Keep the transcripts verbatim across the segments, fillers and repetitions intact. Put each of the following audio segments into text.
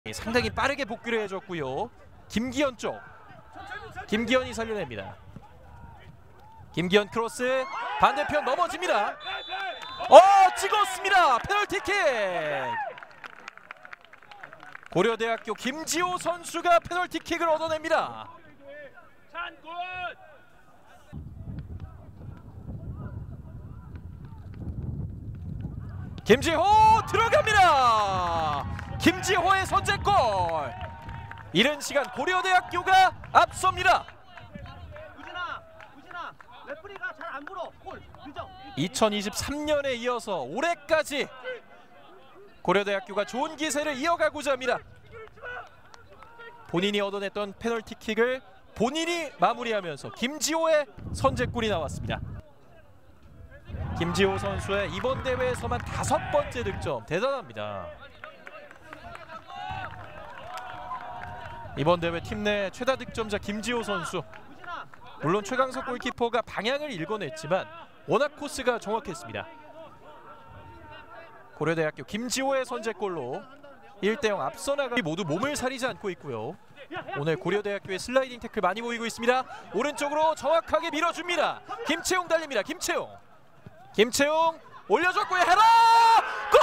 상당히 빠르게 복귀를 해줬고요. 김기현 쪽, 김기현이 살려냅니다. 김기현 크로스 반대편 넘어집니다. 어, 찍었습니다. 페널티킥. 고려대학교 김지호 선수가 페널티킥을 얻어냅니다. 김지호 들어갑니다. 김지호의 선제골. 이른 시간 고려대학교가 앞섭니다. 우진아, 우진아, 레프리가 잘 안 불어. 골 늦어. 이천이십삼 년에 이어서 올해까지 고려대학교가 좋은 기세를 이어가고자 합니다. 본인이 얻어냈던 페널티킥을 본인이 마무리하면서 김지호의 선제골이 나왔습니다. 김지호 선수의 이번 대회에서만 다섯 번째 득점, 대단합니다. 이번 대회 팀 내 최다 득점자 김지호 선수. 물론 최강석 골키퍼가 방향을 읽어냈지만 워낙 코스가 정확했습니다. 고려대학교 김지호의 선제골로 일 대 영 앞서 나가 모두 몸을 사리지 않고 있고요. 오늘 고려대학교의 슬라이딩 태클 많이 보이고 있습니다. 오른쪽으로 정확하게 밀어줍니다. 김채용 달립니다. 김채용. 김채용 올려줬고요. 헤더! 골!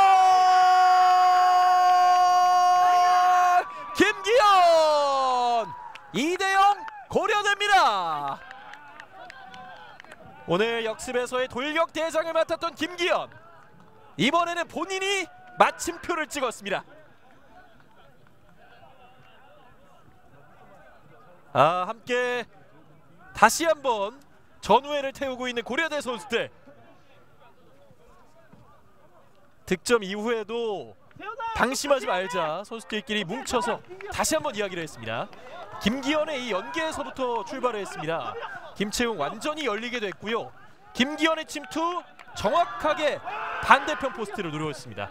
김기현! 이 대 영 고려됩니다. 오늘 역습에서의 돌격 대장을 맡았던 김기현. 이번에는 본인이 마침표를 찍었습니다. 아, 함께 다시 한번 전우회를 태우고 있는 고려대 선수들. 득점 이후에도 방심하지 말자 선수들끼리 뭉쳐서 다시 한번 이야기를 했습니다. 김기현의 이 연계에서부터 출발을 했습니다. 김채용 완전히 열리게 됐고요. 김기현의 침투 정확하게 반대편 포스트를 누렸습니다.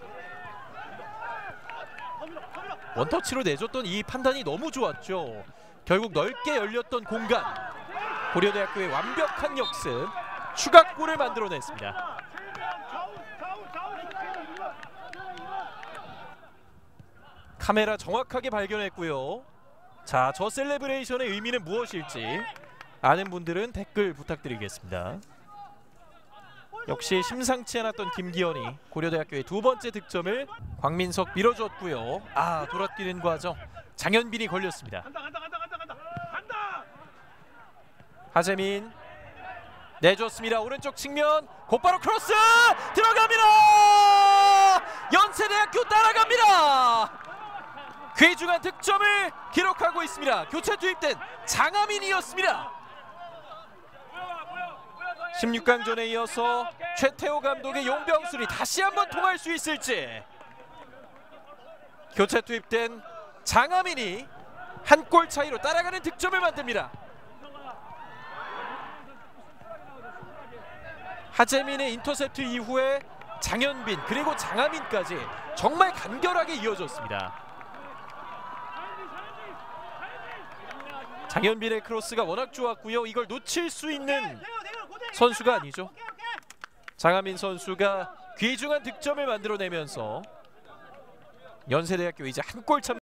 원터치로 내줬던 이 판단이 너무 좋았죠. 결국 넓게 열렸던 공간, 고려대학교의 완벽한 역습, 추가골을 만들어냈습니다. 카메라 정확하게 발견했고요. 자, 저 셀레브레이션의 의미는 무엇일지 아는 분들은 댓글 부탁드리겠습니다. 역시 심상치 않았던 김기현이 고려대학교의 두 번째 득점을 광민석 밀어줬고요. 아, 돌아뛰는 과정 장현빈이 걸렸습니다. 하재민 내줬습니다. 오른쪽 측면 곧바로 크로스 들어갑니다. 연세대학교 따라갑니다. 귀중한 득점을 기록하고 있습니다. 교체 투입된 장하민이었습니다. 십육 강전에 이어서 최태호 감독의 용병술이 다시 한번 통할 수 있을지. 교체 투입된 장하민이 한 골 차이로 따라가는 득점을 만듭니다. 하재민의 인터셉트 이후에 장현빈 그리고 장하민까지 정말 간결하게 이어졌습니다. 장현빈의 크로스가 워낙 좋았고요. 이걸 놓칠 수 있는 선수가 아니죠. 장하민 선수가 귀중한 득점을 만들어내면서 연세대학교 이제 한 골 차